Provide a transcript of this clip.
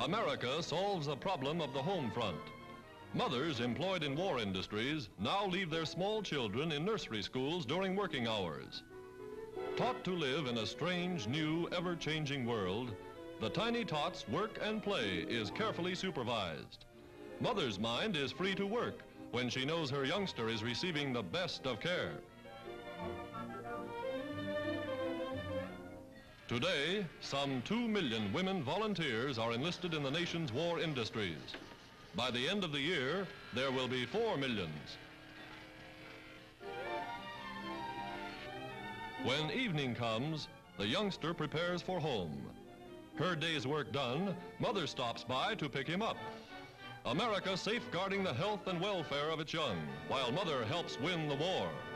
America solves the problem of the home front. Mothers employed in war industries now leave their small children in nursery schools during working hours. Taught to live in a strange, new, ever-changing world, the tiny tots' work and play is carefully supervised. Mother's mind is free to work when she knows her youngster is receiving the best of care. Today, some 2 million women volunteers are enlisted in the nation's war industries. By the end of the year, there will be 4 million. When evening comes, the youngster prepares for home. Her day's work done, mother stops by to pick him up. America safeguarding the health and welfare of its young, while mother helps win the war.